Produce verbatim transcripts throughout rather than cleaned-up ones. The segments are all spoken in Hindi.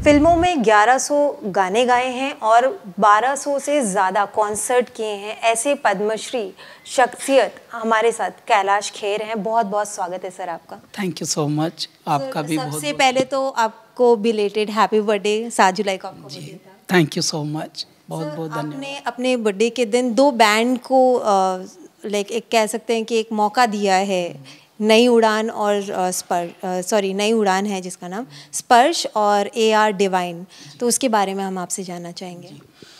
फिल्मों में ग्यारह सौ गाने गाए हैं और बारह सौ से ज़्यादा कॉन्सर्ट किए हैं। ऐसे पद्मश्री शख्सियत हमारे साथ कैलाश खेर हैं। बहुत बहुत स्वागत है सर आपका। Thank you so much. आपका भी बहुत सबसे पहले तो आपको बिलेटेड हैप्पी बर्थडे। सात जुलाई को आपको जी, थैंक यू सो मच। बहुत बहुत धन्यवाद। आपने अपने बर्थडे के दिन दो बैंड को लाइक एक कह सकते हैं कि एक मौका दिया है, नई उड़ान और स्पर्श, सॉरी नई उड़ान है जिसका नाम स्पर्श और ए आर डिवाइन, तो उसके बारे में हम आपसे जानना चाहेंगे।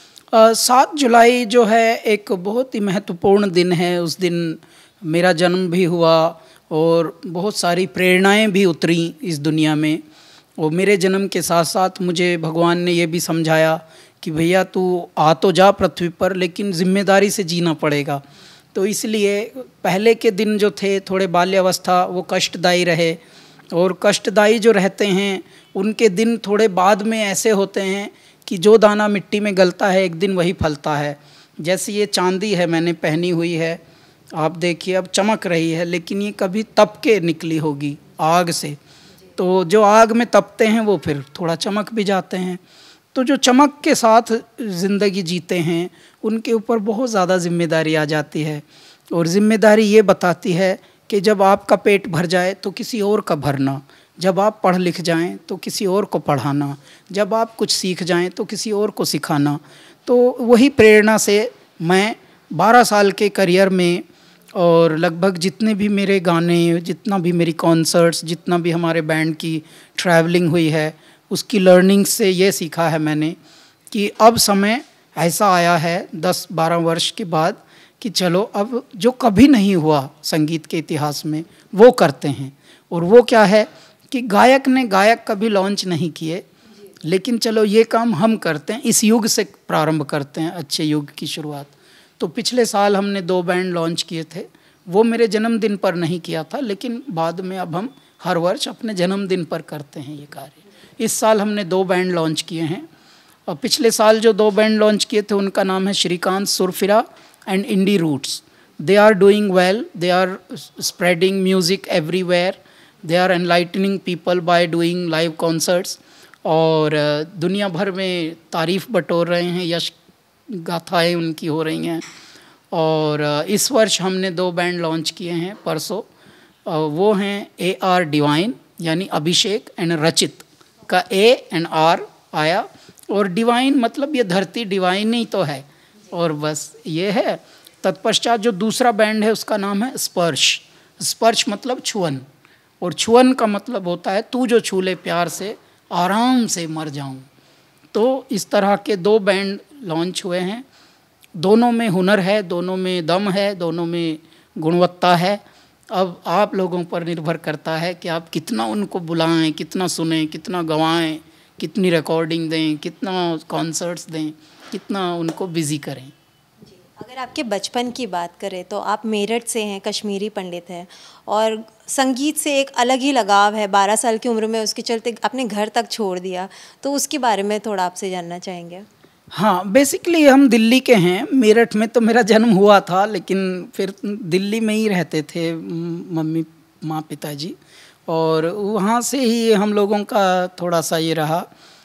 सात जुलाई जो है एक बहुत ही महत्वपूर्ण दिन है। उस दिन मेरा जन्म भी हुआ और बहुत सारी प्रेरणाएं भी उतरी इस दुनिया में। और मेरे जन्म के साथ साथ मुझे भगवान ने ये भी समझाया कि भैया तू आ तो जा पृथ्वी पर, लेकिन जिम्मेदारी से जीना पड़ेगा। तो इसलिए पहले के दिन जो थे थोड़े बाल्यावस्था वो कष्टदायी रहे, और कष्टदायी जो रहते हैं उनके दिन थोड़े बाद में ऐसे होते हैं कि जो दाना मिट्टी में गलता है एक दिन वही फलता है। जैसे ये चांदी है मैंने पहनी हुई है, आप देखिए अब चमक रही है, लेकिन ये कभी तप के निकली होगी आग से। तो जो आग में तपते हैं वो फिर थोड़ा चमक भी जाते हैं। तो जो चमक के साथ ज़िंदगी जीते हैं उनके ऊपर बहुत ज़्यादा जिम्मेदारी आ जाती है। और ज़िम्मेदारी ये बताती है कि जब आपका पेट भर जाए तो किसी और का भरना, जब आप पढ़ लिख जाएं तो किसी और को पढ़ाना, जब आप कुछ सीख जाएं तो किसी और को सिखाना। तो वही प्रेरणा से मैं बारह साल के करियर में और लगभग जितने भी मेरे गाने, जितना भी मेरी कॉन्सर्ट्स, जितना भी हमारे बैंड की ट्रैवलिंग हुई है, उसकी लर्निंग से ये सीखा है मैंने कि अब समय ऐसा आया है दस बारह वर्ष के बाद कि चलो अब जो कभी नहीं हुआ संगीत के इतिहास में वो करते हैं। और वो क्या है कि गायक ने गायक कभी लॉन्च नहीं किए, लेकिन चलो ये काम हम करते हैं, इस युग से प्रारंभ करते हैं, अच्छे युग की शुरुआत। तो पिछले साल हमने दो बैंड लॉन्च किए थे, वो मेरे जन्मदिन पर नहीं किया था, लेकिन बाद में अब हम हर वर्ष अपने जन्मदिन पर करते हैं ये कार्य। इस साल हमने दो बैंड लॉन्च किए हैं, और पिछले साल जो दो बैंड लॉन्च किए थे उनका नाम है श्रीकांत सुरफिरा and Indie Routes. They are doing well, they are spreading music everywhere, they are enlightening people by doing live concerts, और दुनिया भर में तारीफ़ बटोर रहे हैं, यश गाथाएँ उनकी हो रही हैं। और इस वर्ष हमने दो बैंड लॉन्च किए हैं परसों, वो हैं ए आर डिवाइन यानी अभिषेक एंड रचित का ए एंड आर आया, और डिवाइन मतलब ये धरती डिवाइन ही तो है, और बस ये है। तत्पश्चात जो दूसरा बैंड है उसका नाम है स्पर्श। स्पर्श मतलब छुअन, और छुअन का मतलब होता है तू जो छू ले प्यार से आराम से मर जाऊं। तो इस तरह के दो बैंड लॉन्च हुए हैं। दोनों में हुनर है, दोनों में दम है, दोनों में गुणवत्ता है। अब आप लोगों पर निर्भर करता है कि आप कितना उनको बुलाएं, कितना सुने, कितना गवाएं, कितनी रिकॉर्डिंग दें, कितना कॉन्सर्ट्स दें, कितना उनको बिज़ी करें। अगर आपके बचपन की बात करें तो आप मेरठ से हैं, कश्मीरी पंडित हैं, और संगीत से एक अलग ही लगाव है। बारह साल की उम्र में उसके चलते अपने घर तक छोड़ दिया, तो उसके बारे में थोड़ा आपसे जानना चाहेंगे। हाँ, बेसिकली हम दिल्ली के हैं। मेरठ में तो मेरा जन्म हुआ था, लेकिन फिर दिल्ली में ही रहते थे मम्मी माँ पिताजी, और वहाँ से ही हम लोगों का थोड़ा सा ये रहा।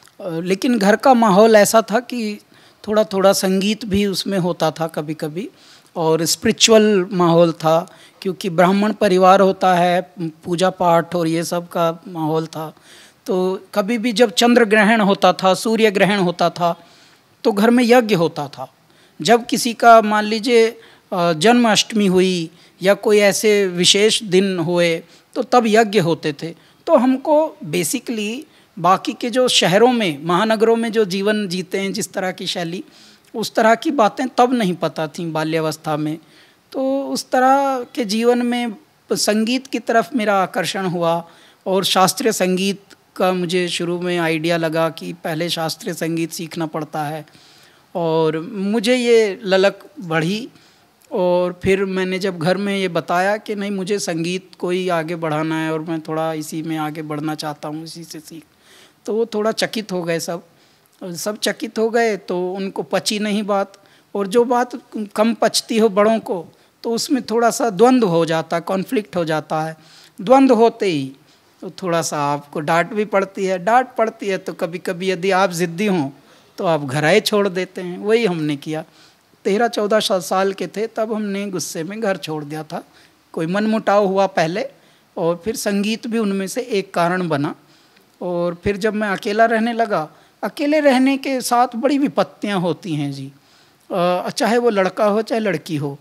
लेकिन घर का माहौल ऐसा था कि थोड़ा थोड़ा संगीत भी उसमें होता था कभी कभी, और स्पिरिचुअल माहौल था, क्योंकि ब्राह्मण परिवार होता है, पूजा पाठ और ये सब का माहौल था। तो कभी भी जब चंद्र ग्रहण होता था, सूर्य ग्रहण होता था, तो घर में यज्ञ होता था। जब किसी का मान लीजिए जन्माष्टमी हुई या कोई ऐसे विशेष दिन हुए तो तब यज्ञ होते थे। तो हमको बेसिकली बाकी के जो शहरों में, महानगरों में जो जीवन जीते हैं, जिस तरह की शैली, उस तरह की बातें तब नहीं पता थी बाल्यावस्था में। तो उस तरह के जीवन में संगीत की तरफ मेरा आकर्षण हुआ, और शास्त्रीय संगीत का मुझे शुरू में आइडिया लगा कि पहले शास्त्रीय संगीत सीखना पड़ता है, और मुझे ये ललक बढ़ी। और फिर मैंने जब घर में ये बताया कि नहीं मुझे संगीत को ही आगे बढ़ाना है और मैं थोड़ा इसी में आगे बढ़ना चाहता हूँ, इसी से सीख, तो वो थोड़ा चकित हो गए सब सब चकित हो गए। तो उनको पची नहीं बात, और जो बात कम पचती हो बड़ों को तो उसमें थोड़ा सा द्वंद्व हो जाता है, कॉन्फ्लिक्ट हो जाता है। द्वंद्व होते ही तो थोड़ा सा आपको डांट भी पड़ती है। डांट पड़ती है तो कभी कभी यदि आप ज़िद्दी हों तो आप घर आए छोड़ देते हैं। वही हमने किया। तेरह चौदह साल के थे तब हमने गुस्से में घर छोड़ दिया था। कोई मनमुटाव हुआ पहले, और फिर संगीत भी उनमें से एक कारण बना। और फिर जब मैं अकेला रहने लगा, अकेले रहने के साथ बड़ी विपत्तियां होती हैं जी, चाहे वो लड़का हो चाहे लड़की हो।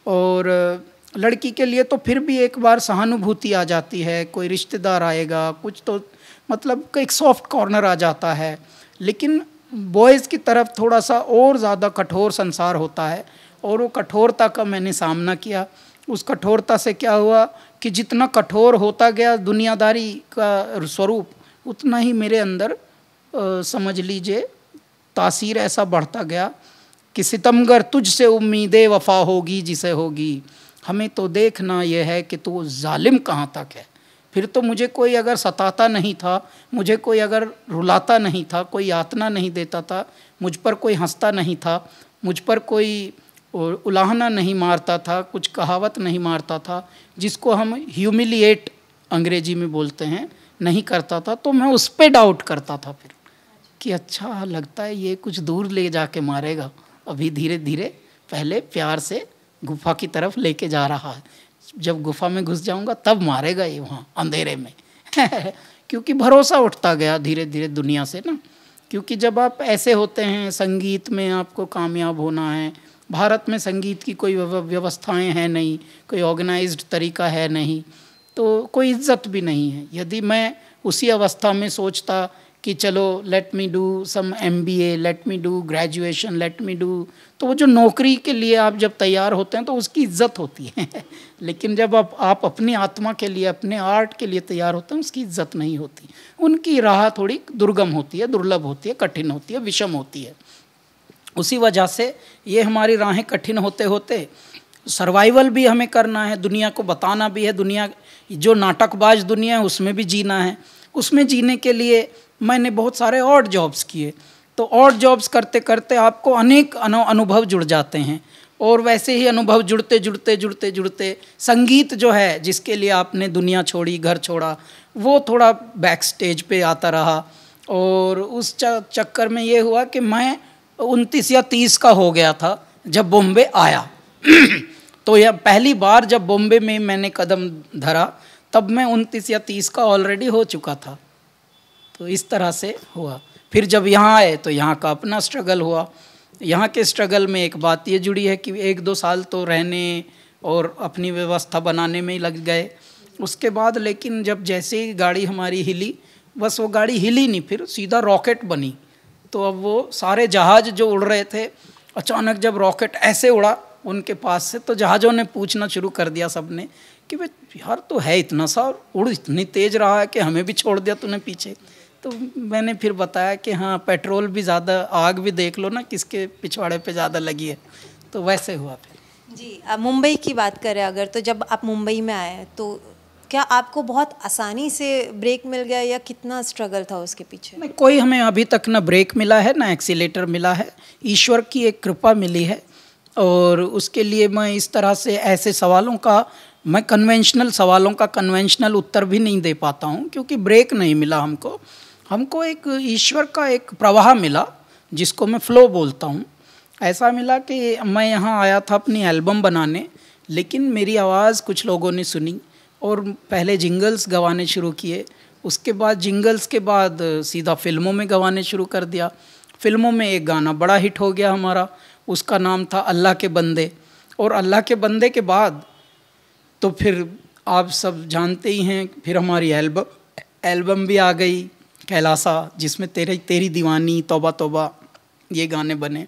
और लड़की के लिए तो फिर भी एक बार सहानुभूति आ जाती है, कोई रिश्तेदार आएगा, कुछ तो मतलब एक सॉफ्ट कॉर्नर आ जाता है। लेकिन बॉयज़ की तरफ थोड़ा सा और ज़्यादा कठोर संसार होता है, और वो कठोरता का मैंने सामना किया। उस कठोरता से क्या हुआ कि जितना कठोर होता गया दुनियादारी का स्वरूप, उतना ही मेरे अंदर आ, समझ लीजिए तासीर ऐसा बढ़ता गया कि सितमगर तुझसे उम्मीदें वफा होगी जिसे होगी, हमें तो देखना यह है कि तू जालिम कहाँ तक है। फिर तो मुझे कोई अगर सताता नहीं था, मुझे कोई अगर रुलाता नहीं था, कोई यातना नहीं देता था, मुझ पर कोई हंसता नहीं था, मुझ पर कोई उलाहना नहीं मारता था, कुछ कहावत नहीं मारता था, जिसको हम ह्यूमिलिएट अंग्रेजी में बोलते हैं, नहीं करता था, तो मैं उस पर डाउट करता था फिर कि अच्छा लगता है ये कुछ दूर ले जाके मारेगा, अभी धीरे धीरे पहले प्यार से गुफा की तरफ लेके जा रहा है, जब गुफा में घुस जाऊंगा तब मारेगा ये वहाँ अंधेरे में क्योंकि भरोसा उठता गया धीरे धीरे दुनिया से ना। क्योंकि जब आप ऐसे होते हैं, संगीत में आपको कामयाब होना है, भारत में संगीत की कोई व्यवस्थाएं हैं नहीं, कोई ऑर्गेनाइज्ड तरीका है नहीं, तो कोई इज्जत भी नहीं है। यदि मैं उसी अवस्था में सोचता कि चलो let me do some MBA, let me do graduation, let me do, तो वो जो नौकरी के लिए आप जब तैयार होते हैं तो उसकी इज्जत होती है लेकिन जब आप आप अपनी आत्मा के लिए, अपने आर्ट के लिए तैयार होते हैं, उसकी इज्जत नहीं होती। उनकी राह थोड़ी दुर्गम होती है, दुर्लभ होती है, कठिन होती है, विषम होती है। उसी वजह से ये हमारी राहें कठिन होते होते सर्वाइवल भी हमें करना है, दुनिया को बताना भी है, दुनिया जो नाटकबाज दुनिया है उसमें भी जीना है। उसमें जीने के लिए मैंने बहुत सारे ऑड जॉब्स किए। तो ऑड जॉब्स करते करते आपको अनेक अनुभव जुड़ जाते हैं, और वैसे ही अनुभव जुड़ते जुड़ते जुड़ते जुड़ते संगीत जो है, जिसके लिए आपने दुनिया छोड़ी, घर छोड़ा, वो थोड़ा बैक स्टेज पे आता रहा। और उस चक्कर में ये हुआ कि मैं उनतीस या तीस का हो गया था जब बॉम्बे आया तो यह पहली बार जब बॉम्बे में मैंने कदम धरा, तब मैं उनतीस या तीस का ऑलरेडी हो चुका था। तो इस तरह से हुआ। फिर जब यहाँ आए तो यहाँ का अपना स्ट्रगल हुआ। यहाँ के स्ट्रगल में एक बात ये जुड़ी है कि एक दो साल तो रहने और अपनी व्यवस्था बनाने में ही लग गए। उसके बाद लेकिन जब जैसे ही गाड़ी हमारी हिली, बस वो गाड़ी हिली नहीं, फिर सीधा रॉकेट बनी। तो अब वो सारे जहाज़ जो उड़ रहे थे, अचानक जब रॉकेट ऐसे उड़ा उनके पास से, तो जहाज़ों ने पूछना शुरू कर दिया सबने कि भाई यार तो है इतना सा, उड़ इतनी तेज़ रहा है कि हमें भी छोड़ दिया तूने पीछे। तो मैंने फिर बताया कि हाँ, पेट्रोल भी ज़्यादा, आग भी देख लो ना किसके पिछवाड़े पे ज़्यादा लगी है। तो वैसे हुआ फिर। जी, अब मुंबई की बात करें अगर, तो जब आप मुंबई में आए तो क्या आपको बहुत आसानी से ब्रेक मिल गया, या कितना स्ट्रगल था उसके पीछे? नहीं, कोई हमें अभी तक ना ब्रेक मिला है ना एक्सीलेटर मिला है। ईश्वर की एक कृपा मिली है, और उसके लिए मैं इस तरह से ऐसे सवालों का, मैं कन्वेंशनल सवालों का कन्वेंशनल उत्तर भी नहीं दे पाता हूँ, क्योंकि ब्रेक नहीं मिला हमको। हमको एक ईश्वर का एक प्रवाह मिला, जिसको मैं फ्लो बोलता हूँ। ऐसा मिला कि मैं यहाँ आया था अपनी एल्बम बनाने, लेकिन मेरी आवाज़ कुछ लोगों ने सुनी और पहले जिंगल्स गवाने शुरू किए। उसके बाद जिंगल्स के बाद सीधा फिल्मों में गवाने शुरू कर दिया। फिल्मों में एक गाना बड़ा हिट हो गया हमारा, उसका नाम था अल्लाह के बंदे। और अल्लाह के बंदे के बाद तो फिर आप सब जानते ही हैं, फिर हमारी एल्बम एल्बम भी आ गई कैलासा, जिसमें तेरे तेरी दीवानी, तौबा तौबा, ये गाने बने।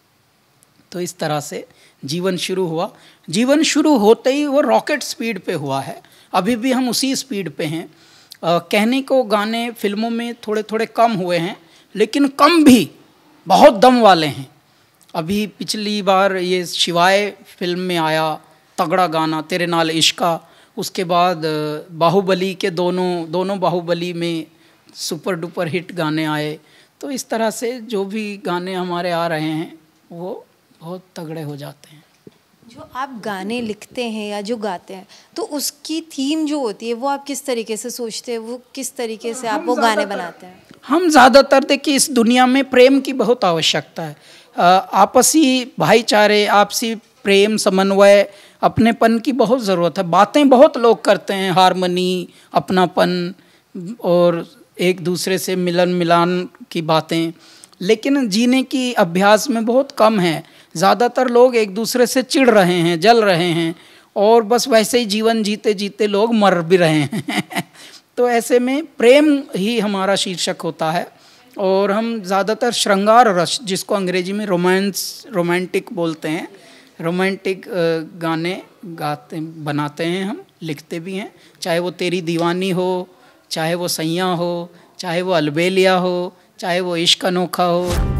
तो इस तरह से जीवन शुरू हुआ। जीवन शुरू होते ही वो रॉकेट स्पीड पे हुआ है, अभी भी हम उसी स्पीड पे हैं। आ, कहने को गाने फिल्मों में थोड़े थोड़े कम हुए हैं, लेकिन कम भी बहुत दम वाले हैं। अभी पिछली बार ये शिवाय फिल्म में आया तगड़ा गाना, तेरे नाल इश्का। उसके बाद बाहुबली के दोनों दोनों बाहुबली में सुपर डुपर हिट गाने आए। तो इस तरह से जो भी गाने हमारे आ रहे हैं वो बहुत तगड़े हो जाते हैं। जो आप गाने लिखते हैं या जो गाते हैं तो उसकी थीम जो होती है वो आप किस तरीके से सोचते हैं, वो किस तरीके से आप वो गाने बनाते हैं? हम ज़्यादातर देखिए इस दुनिया में प्रेम की बहुत आवश्यकता है, आपसी भाईचारे, आपसी प्रेम, समन्वय, अपनेपन की बहुत ज़रूरत है। बातें बहुत लोग करते हैं, हारमनी, अपनापन और एक दूसरे से मिलन मिलान की बातें, लेकिन जीने की अभ्यास में बहुत कम है। ज़्यादातर लोग एक दूसरे से चिढ़ रहे हैं, जल रहे हैं और बस वैसे ही जीवन जीते जीते लोग मर भी रहे हैं तो ऐसे में प्रेम ही हमारा शीर्षक होता है और हम ज़्यादातर श्रृंगार रस, जिसको अंग्रेजी में रोमांस रोमांटिक बोलते हैं, रोमांटिक गाने गाते बनाते हैं, हम लिखते भी हैं। चाहे वो तेरी दीवानी हो, चाहे वो सैयाँ हो, चाहे वो अलबेलिया हो, चाहे वो इश्क अनोखा हो।